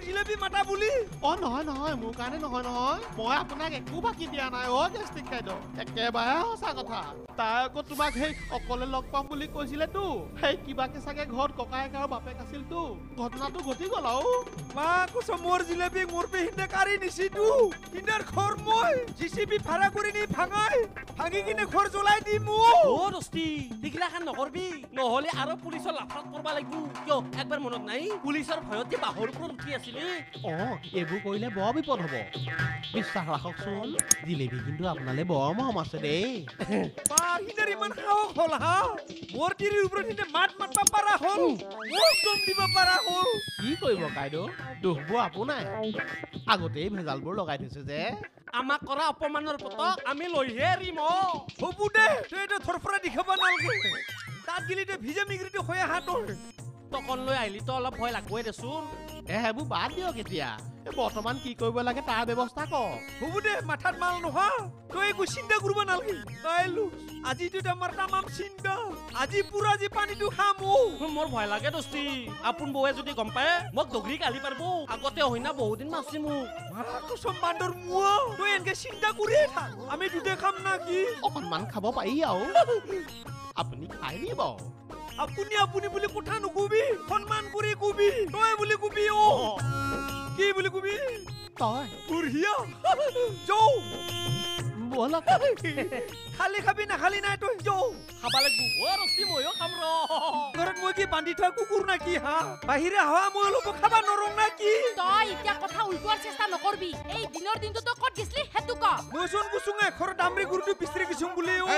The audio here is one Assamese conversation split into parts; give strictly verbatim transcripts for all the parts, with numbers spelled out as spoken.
জিলেপি মাতা বুলি অ নহয় নহয় মোৰ কাৰণে নহয় নহয় মই আপোনাক একো বাকি দিয়া নাই অ গেষ্টিক খাদ্য একেবাৰে সঁচা কথা তাই আকৌ তোমাক সেই অকলে লগ পাম বুলি কৈছিলেতো সেই কিবাকে চাগে ঘৰত ককায়েক আৰু বাপেক আছিলতো ঘটনাটো ঘটি গ'ল আৰু মা কৈছে মোৰ জিলেপি মোৰ পেহিন্দে কাঢ়ি নিছিতো কিনাৰ ঘৰ মই জিচিপি ভাড়া কৰি নি ভাঙাই ভাঙি কিনে ঘৰ জ্বলাই দিম অ দস্তি দিগলাখান নকৰবি নহলে আৰু পুলিচৰ লাফাত পৰবা লাগিব কিয় একবাৰ মনত নাই পুলিচৰ ভয়তে বাহৰ ওপৰত উঠি আছিলে অ এইবোৰ কৰিলে বৰ বিপদ হ'ব বিশ্বাস ৰাখকচোন জিলেপি কিন্তু আপোনালে বৰ মৰম আছে দেই বা হিনাৰ ইমান সাহস হ'ল হা মোৰ তিৰিৰ ওপৰত হিনে মাত মাতবা পাৰা হ'ল মোক দম দিব পাৰা হ'ল কি কৰিব কাইদেউ দুখবোৰ আপোনাৰ আগতেই ভেজালবোৰ লগাই থৈছে যে আমাক কৰা অপমানৰ পতক আমি লৈহে এৰিম হ'ব দে তই এইটো থৰফৰা দেখাব নালগে তাত গিলিতে ভিজা মিগৰিটো হৈ আহা তোৰ টকন লৈ আহিলি তো অলপ ভয় লাগবই দেচোন এ সেইবোৰ বাদ দিয়ক এতিয়া বৰ্তমান কি কৰিব লাগে তাৰ ব্যৱস্থা কৰ হ'ব দে মাথাত মাল নোহোৱা তই একো চিন্তা কৰিব নালগে তাইলো আজিতো আমাৰ তামাম চিন্তা আজি পুৰা আজি পানীটো খামো মোৰ ভয় লাগে দস্তি আপোন বৌয়ে যদি গম পায় মোক দগৰি গালি পাৰব আগতে হইনা বহুদিন মাছছি মোক কসম বান্দৰ মুৱা তই এনেকে চিন্তা কৰিয়ে থাক আমি দুটা খাম না কি অকণমান খাব পাৰি আৰু আপুনি খাই দিব আপুনি আপুনি বুলি কথা নকবি সন্মান কৰি কবি তই বুলি কবি অ কি বুলি কবি তই বুঢ়িয়া যৌ বলা খালি খাবি না খালি নাই তই যৌ খাবা লাগবো ও ৰস্তি ময়ো খাম ৰ ঘৰত মই কি বান্ধি থোৱা কুকুৰ না কি হা বাহিৰে হাৱা মই অলপ খাবা নৰং না কি তই এতিয়া কথা উল্টোৱাৰ চেষ্টা নকৰবি এই দিনৰ দিনটো তই ক'ত গেছলি হেতু ক মইচোন কুচুঙে ঘৰৰ দামৰি গুৰুটো বিচৰি কিছুং বুলি ও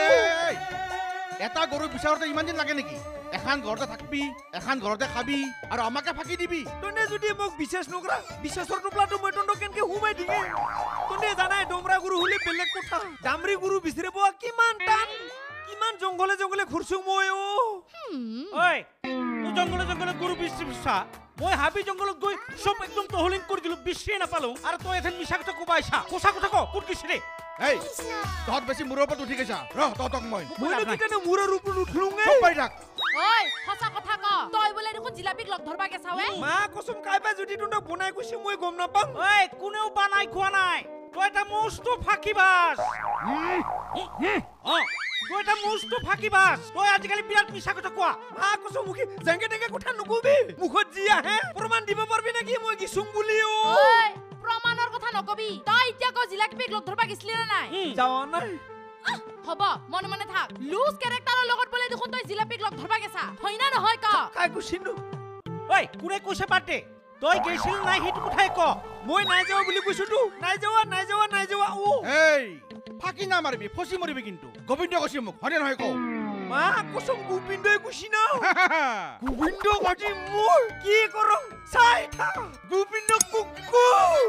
এটা গৰু বিচাৰোতে ইমান দিন লাগে নেকি এখন ঘৰতে থাকবি এখন ঘৰতে খাবি আৰু আমাকে ফাঁকি দিবি তনে যদি মোক বিশেষ নকৰা বিশেষৰ টোপলাটো মই তন্দ কেনকে হুমাই দিগে তনে জানাই ডমৰা গুৰু হলি বেলেগ কথা দামৰি গুৰু বিচৰিব কিমান টান কিমান জংগলে জংগলে ঘুৰছু মই ও ওই তো জংগলে জংগলে গুৰু বিচৰিছা মই হাবি জংগলত গৈ সব একদম তহলিং কৰি দিলো বিচৰি নাপালো আৰু তই এথেন মিছা কথা কবাইছা কোছা কথা ক কোট কিছৰে এই তহঁত বেছি মূৰৰ ওপৰত উঠি গৈছা ৰ তহঁতক মই মই কিনে মূৰৰ ওপৰত উঠলুঙে পাই থাক ঐ সঁচা কথা ক তই বোলে দেখোন জিলাপিক লগ ধৰবা গেছাৱে মা কসম কাইবা যদি তন্দক বনাই গৈছি মই গম নাপাম ঐ কোনেও বানাই খোৱা নাই তই এটা মস্ত ফাঁকিবাজ অ তই এটা মস্ত ফাঁকিবাজ তই আজিকালি বিৰাট মিছা কথা কোৱা মা কসম মুখি জেংগে টেংগে কথা নকবি মুখত জি আহে প্ৰমাণ দিব পাৰবি নেকি মই কিছুং বুলি ও ঐ প্ৰমাণৰ কথা নকবি তই এতিয়া ক জিলাপিক লগ ধৰবা গেছলি না নাই যাও নাই হ'ব মনে মনে থাক লুজ কেৰেক্টাৰৰ লগত বোলে দেখোন তই জিলাপিক লগ ধৰবা গেছা হয় না নহয় ক কাই কুছিনো ঐ কোনে কৈছে পাতে তই গেছিল নাই হেতু কথাই ক মই নাই যাও বুলি কৈছুতো নাই যাওয়া নাই যাওয়া নাই যাওয়া ও এই ফাঁকি না মাৰিবি ফসি মৰিবি কিন্তু গোবিন্দ কৈছে মোক হনে নহয় ক মা কসম গোবিন্দই কৈছি না গোবিন্দ কাটি মোৰ কি কৰম চাই থাক গোবিন্দ কুকু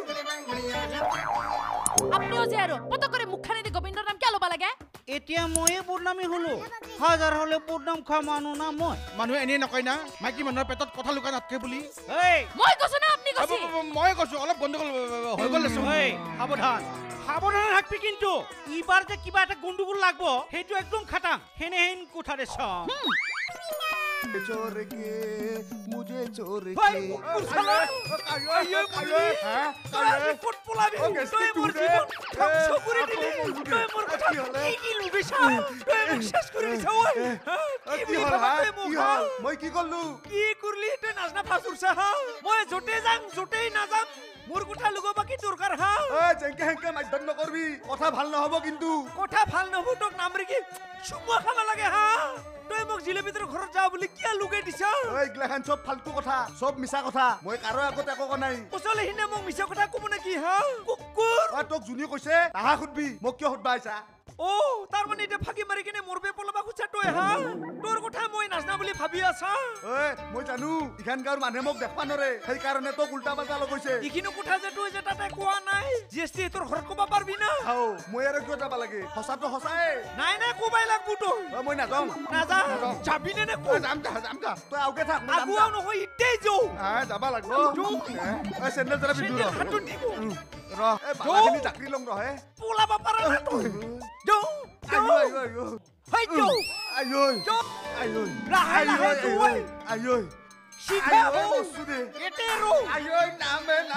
আপনিও যে আৰু পত করে মুখখানে দি গোবিন্দৰ নাম কে লবা লাগে এতিয়া ময়ে বদনামী হলো হাজাৰ হলে বদনাম খোৱা মানুহ না মই মানুহে এনেই নকয় না মাইকী মানুহৰ পেটত কথা লুকা নাথাকে বুলি এই মই কৈছো না আপনি কৈছি মই কৈছো অলপ গণ্ডগোল হৈ গ'ল দেচোন এই সাৱধান সাৱধান থাকবি কিন্তু ইবাৰ যে কিবা এটা গণ্ডগোল লাগব সেইটো একদম খাটাং হেনে হেন কথা দে চাম चोर के मुझे चोर ভাই के কুছালা আইও কালে হ্যাঁ কালে ফুট পোলাবি তই মোৰ জীবন ধ্বংস কৰি দিলি তই মোৰ কথা কি কি লুবিছা তই মোক শেষ কৰি দিছ ঐ কি হল হা কি হল মই কি করলু কি করলি তই নাজনা ফাসুরছা হা মই জোটে যাম জোটেই না যাম মোর কথা লুগো বাকি দরকার হা এ জেংকে হেংকে মাইদন নকরবি কথা ভাল নহব কিন্তু কথা ভাল নহব তোক নামৰি কি সুমা খাবা লাগে হা তই মোক জিলেবিতৰ ঘৰত যা বুলি কিয়া লুগাই দিছা এই গ্লাখান সব ফালতু কথা সব মিছা কথা মই কাৰো আগতে একো ক নাই ওচলে হিনে মোক মিছা কথা কব নেকি হা কুকুৰ আ তোক জুনি কৈছে তাহা খুদবি মোক কিয় খুদবা আইছা ও তার মানে এটা ফাঁকি মারি কিনে মরবে পলবা খুঁজা তই হা তোর কথা মই নাজনা বুলি ভাবি আছা এ মই জানো ইখান গাঁৱৰ মানুহে মোক দেখবা নৰে সেই কাৰণে তোক উল্টা পাল্টা লগাইছে ইখিনো কথা যে তুই যে তাতে কোৱা নাই জিএসটি তোৰ ঘৰত কবা পারবি না হাও মই আৰু কিয় যাব লাগে সঁচাটো সঁচাই নাই নাই কোবাই লাগবো তোৰ মই নাযাওঁ নাযা যাবি নে নে যাম যা যাম যা তই আউকে থাক আগুৱাও নহয় ইতেই যাও হা যাবা লাগব এ চেন্ডেল জৰা বিদুৰ হাতটো দিব ৰ এ বালাখিনি চাকৰি লং ৰহে পোলাবা পাৰা না তই যাও আইও আইও আইও হাই যাও আইও আইও লাহে লাহে তুই আইও শিখা আইও সুদে এটেৰো আইও নামে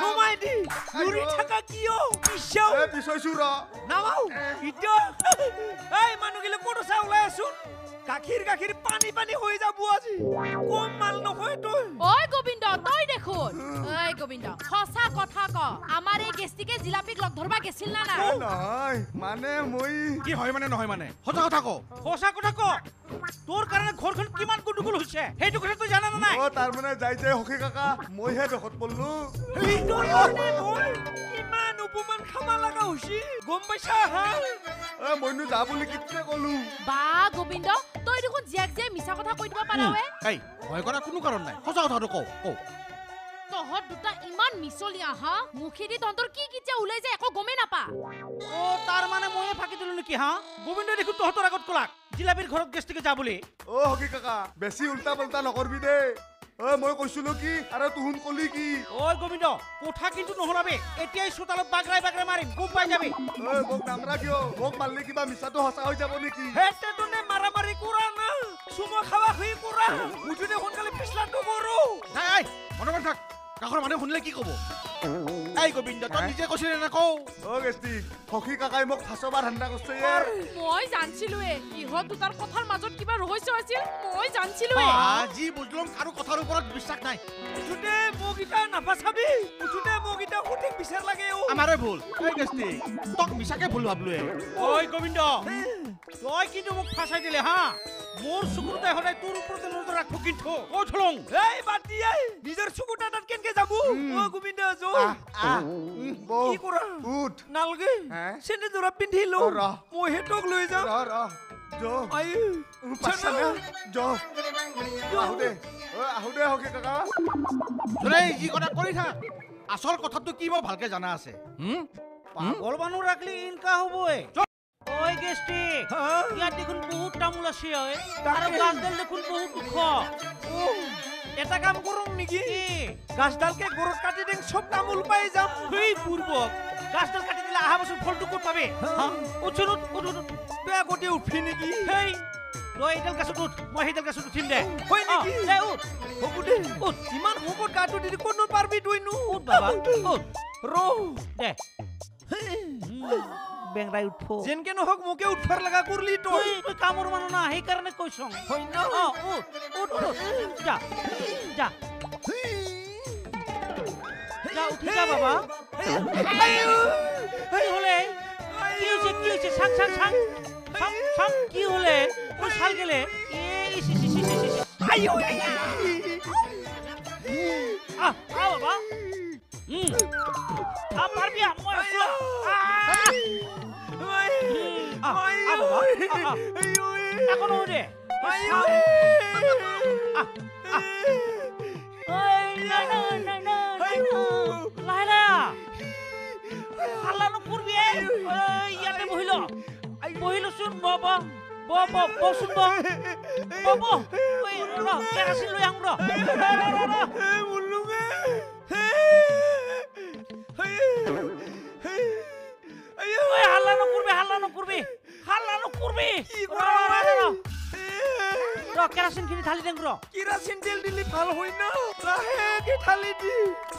লুৰি থাকা কিয় পিছাও এ পিছইছো ৰ নামাও ইটো এই মানুহগিলা ক'ত আছে ওলাই আছোন গাখীৰ গাখীৰ পানী পানী হৈ যাব আজি কম মাল নহয় তই ওই গোবিন্দ তই দেখোন ওই গোবিন্দ সঁচা কথা ক আমাৰ এই গেষ্টিকে জিলাপিক লগ ধৰবা গেছিল না না নহয় মানে মই কি হয় মানে নহয় মানে সঁচা কথা ক সঁচা কথা ক তোৰ কাৰণে ঘৰখন কিমান গুণ্ডগোল হৈছে সেইটো কথা তই জানা নাই অ তাৰ মানে যাই যাই হকি কাকা মইহে দখত পল্লু এইটোৰ কাৰণে মই ইমান উপমান খাবা লগা হৈছি গম পাইছা হা এ মইনো যা বুলি কিতে কলো বা গোবিন্দ তই দেখোন জিয়াক জিয়াই মিছা কথা কৈ দিব পাৰাৱে এই ভয় কৰা কোনো কাৰণ নাই সঁচা কথাটো কওঁ কওঁ তহঁত দুটা ইমান মিছলীয়া হা মুখেদি তহঁতৰ কি কি যে ওলাই যায় একো গমেই নাপা অ তাৰ মানে ময়ে ফাঁকি দিলো নেকি হা গোবিন্দ দেখোন তহঁতৰ আগত কলাক জিলাপিৰ ঘৰত গেষ্টিকে যা বুলি অ হকি কাকা বেছি উল্টা পাল্টা নকৰবি দে অ মই কৈছিলো কি আৰু তুহুন কলি কি ঐ গোবিন্দ কথা কিন্তু নহলাবে এতিয়াই চোতালত বাগৰাই বাগৰাই মাৰিম গম পাই যাবি ঐ মোক নামৰা কিয় মোক মাৰলি কিবা মিছাটো সঁচা হৈ যাব নেকি হেতে তোনে মাৰামাৰি কৰা না সুমো খাৱা খুই কৰা উঠুনে সোনকালে পিছলাটো কৰো নাই আই মনে থাক কাষৰ মানুহে শুনিলে কি ক'ব এই গোবিন্দ তই নিজে কৈছিলি নে কওঁ অ গেষ্টি হকি কাকাই মোক ফাঁচবা ধান্দা কৰিছে মই জানছিলোৱে ইহঁত দুটাৰ কথাৰ মাজত কিবা ৰহস্য আছিল মই জানছিলোৱে আজি বুজলম কাৰো কথাৰ ওপৰত বিশ্বাস নাই উঠুনে মোক ইটা নাপাচাবি উঠুনে মোক ইটা সঠিক বিচাৰ লাগে অ আমাৰে ভুল এই গেষ্টি তক মিছাকে ভুল ভাবলোৱে ঐ গোবিন্দ তই কিন্তু মোক ফাঁচাই দিলে হা মোৰ চকুতে সদায় তোৰ ওপৰতে নজৰ ৰাখো কিন্তু কৈ থলং এই বাতি এই নিজৰ চকুটা তাত কেনকে যাব অ গোবিন্দ যো বৌ কি কৰা উঠ নালগে হে? চেনে জোৰা পিন্ধি লো অ, ৰ। মই হেতক লৈ যাম ৰ ৰ যো আই পাছা না যো আহু দে অ আহু দে হকি কাকা জোৰে যি কথা কৰি থাক আচল কথাটো কি মই ভালকে জানা আছে হুম পাগল মানুহ ৰাখলি ইনকা হ'বই ঐ গেষ্টি ইয়াত দেখোন বহুত তামোল আছে ঐ আৰু গাছডাল দেখোন বহুত ওখ এটা কাম কৰোঁ নেকি কি গাছডালকে গৰত কাটি দেং চব তামোল পাই যাম সেই পূৰ্বক গাছডাল কাটি দিলে অহা বছৰ ফলটো ক'ত পাবি উঠোন উঠ উঠ উঠ বেয়া গতি উঠি নেকি সেই তই এইডাল গাছত উঠ মই সেইডাল গাছত উঠিম দে হয় নেকি দে উঠ হ'ব দে উঠ ইমান শকত গাটো দি ক'ত পাৰবি তইনো উঠ বাবা উঠ ৰ দে বেংৰাই উঠো যেনকে নহওক মোকে উঠবাৰ লগা কৰলি তই তই তই কামৰ মানুহ না সেইকাৰণে কৈছোঁ হয় ন অ উঠ উঠ উঠ যা যা যা উঠি যা বাবা কি হলে কি হৈছে কি হৈছে চাং চাং চাং চাং চাং কি হলে তোৰ চাল গেলে এ ইস ইস ইস ইস ইস আইও আহ আহ বাবা হুম আ পারবি আ মই আছো আ আ বাবা এখন ওরে আইও আ ওই না না না না লাইলা হাল্লা নকরবি এই ইয়াতে বহিল বহিল শুন বাবা বাবা বসুন বাবা ওই র কেরাসিন লই আং র মুল্লুগে ওই হাল্লা নকরবি হাল্লা নকরবি হাল্লা নকরবি র কেরাসিন খিনি ঢালি দেং র কেরাসিন তেল দিলি ভাল হয় না লাহেকে ঢালি দি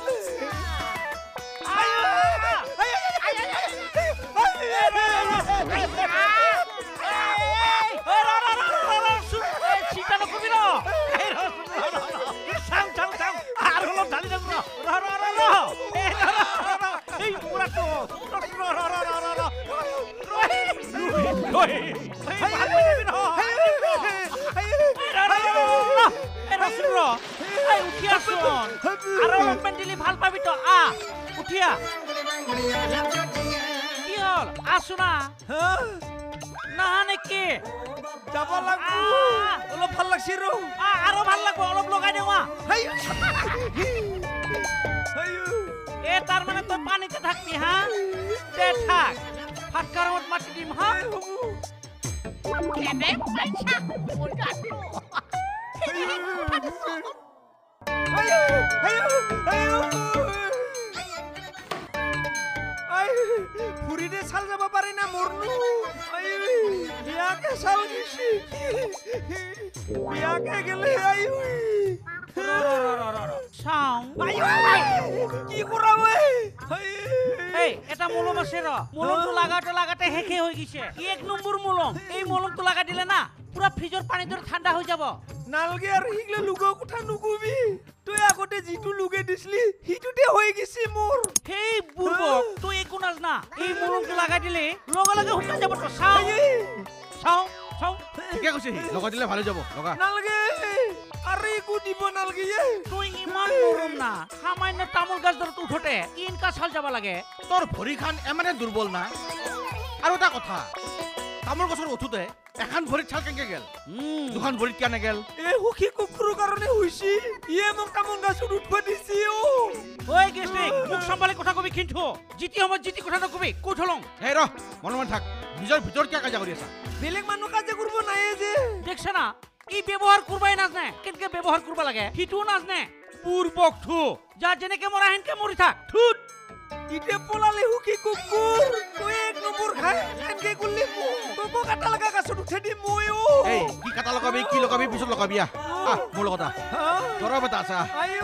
চিন্তা নকবি র চাং চাং চাং আর হলো ঢালি দেং র র র র র এই পুরা তো র র র র র র ওই ভাই ভাগ হয়ে যাবি না এই রসুন র এই উঠিয়া শুন আর অলপমান দিলি ভাল পাবি তো আ উঠিয়া কি হল আসো না না নাকি যাব লাগবো অলপ ভাল লাগছি ৰ আৰু ভাল লাগব অলপ লগাই দেও এ তাৰ মানে তই পানীতে থাকবি হা দে থাক ভাত কাৰমত মাতি দিম হা কেনে পাইছা মোৰ গাটো ফুৰিতে চাল যাব পাৰি না মোৰনো বিয়াকে চাল গেছি বিয়াকে গেলে আইও চাওঁ কি কৰা এই এটা মলম আছে ৰ মলমটো লাগাতে লাগাতে শেষে হৈ গৈছে এক নম্বৰ মলম এই মলমটো লাগা দিলে না পুৰা ফ্ৰিজৰ পানী দৰে ঠাণ্ডা হৈ যাব নালগে আৰু হিগলে লুগৰ কথা নুকুবি তই আগতে যিটো লুগে দিছলি হিটোতে হৈ গেছি মোৰ সেই বুৰ্বক তই একো নাজনা এই মলমটো লাগা দিলে লগে লগে শুকাই যাব তো চাও চাও চাও ঠিকে কৈছে সি লগা দিলে ভালে যাব লগা নালগে আৰু একো দিব নালগে তই ইমান নৰম না সামান্য তামোল গাছ দৰত উঠোতে ইনকা চাল যাব লাগে তোৰ ভৰিখান এমানে দুৰ্বল না আৰু এটা কথা তামোল গছৰ উঠোতে এখন ভৰিত ছাল কেনেকে গেল দুখন ভৰিত কিয় নেগেল এই সুখী কুকুৰৰ কাৰণে হৈছি ইয়ে মোক তামোল গাছত উঠব দিছি অ ঐ গেষ্টিক মোক চম্ভালি কথা কবি কিন্তু জিতি সময়ত জিতি কথা নকবি কৈ থলং হে ৰ মনে মনে থাক নিজৰ ভিতৰত কিয় কাজিয়া কৰি আছা বেলেগ মানুহ কাজিয়া কৰিব নাই যে দেখছ না ই ব্যৱহাৰ কৰবাই নাজনে কেনেকে ব্যৱহাৰ কৰিব লাগে সিটোও নাজনে পূৰ্বক থু যা যেনেকে মৰা হেনকে মৰি থাক থুত ইতে পলালে সুখী কুকুৰ তই এক নম্বৰ খাই কেনকে কৰিলি তোকো কাটা লগা গাছত উঠে দিম মই অ এই কি কাটা লগাবি কি লগাবি পিছত লগাবি আহ আহ, মোৰ লগত আহ দৰৱ এটা আছে আহ। আইও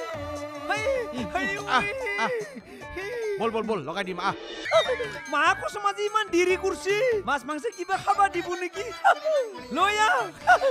আহ, আহ। বল বল বল লগাই দিম আহ মা কচম আজি ইমান দেৰি কৰিছি মাছ মাংস কিবা খাবা দিব নেকি লৈ আহ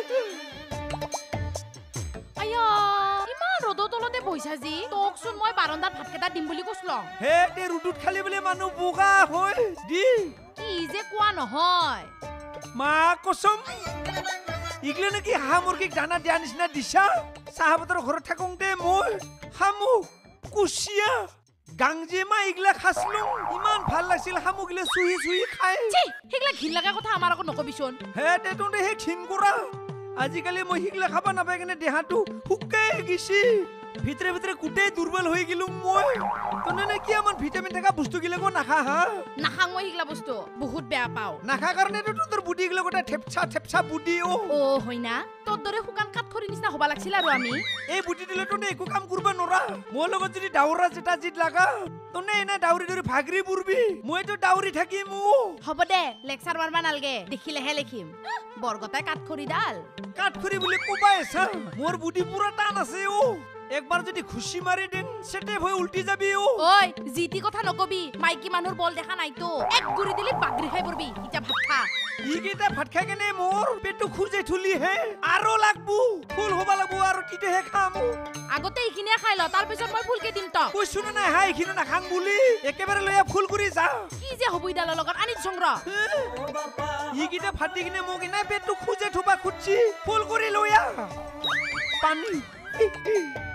আয়া ইমান ৰ'দৰ তলতে বহিছা যি তোকচোন মই বাৰন্দাত ভাতকেইটা দিম বুলি কৈছিলো হে তে ৰুটুত খালি বোলে মানুহ বোকা হয় দি কি যে কোৱা নহয় মা কচম ইগলে নেকি হাঁহ মুৰ্গীক দানা দিয়া নিচিনা দিছা চাহাবতৰ ঘৰত থাকোঁতে মই শামুক কুচিয়া গাংজেমা ইগলা খাসলো ইমান ভাল লাগছিল শামুকলে চুহি চুহি খাই ছি হিগলা ঘিন লগা কথা আমাৰ আকৌ নকবিচোন হে তে তোঁতে হে ঘিন কৰা আজিকালি মই হিগলা খাবা নাপাই কেনে দেহাটো শুকাই গেছি ভিতৰে ভিতৰে গোটেই দুৰ্বল হৈ গেলো মই তোনে নে কি আমাৰ ভিটামিন থকা বস্তু গিলাকো নাখা হা নাখাং মই হিগলা বস্তু বহুত বেয়া পাওঁ নাখা কাৰণেতো তোৰ বুদ্ধি গিলা গোটেই থেপচা থেপচা বুদ্ধি অ অ হয়না তোৰ দৰে শুকান কাঠ খৰি নিচিনা হবা লাগছিল আৰু আমি এই বুদ্ধি দিলে তোনে একো কাম কৰিব নৰা মোৰ লগত যদি ডাউৰা যেটা জিত লাগা তোনে এনে ডাউৰি দৰি ভাগৰি বুৰবি মইতো ডাউৰি থাকিম ও হ'ব দে লেকচাৰ মাৰবা নালগে দেখিলেহে লিখিম বৰগতাই কাঠ খৰি ডাল কাঠখৰি বুলি কোবাই আছা মোৰ বুদ্ধি পুৰা টান আছে ও একবাৰ যদি খুশি মাৰি দেন সেটে হৈ উল্টি যাবি ও ঐ জিতি কথা নকবি মাইকী মানুহৰ বল দেখা নাইতো এক গুৰি দিলি বাগৰি খাই পৰবি ইটা ভাত খা ইকেইটা ভাত খাই কেনে মোৰ পেটটো খুজে থুলি হে আৰু লাগবো ফুল হবা লাগবো আৰু তিতেহে খাম আগতে এইখিনিয়ে খাই ল তাৰ পিছত মই ফুলকে দিম তক কৈছো না নাই হাই এইখিনি নাখাং বুলি একেবাৰে লৈ ফুল কৰি যা কি যে হ'ব ইডালৰ লগত আনি সংগ্ৰ ইকেইটা ভাত দি কিনে মোক এনে পেটটো খুজে থবা খুজছি ফুল কৰি লৈ আহ পানী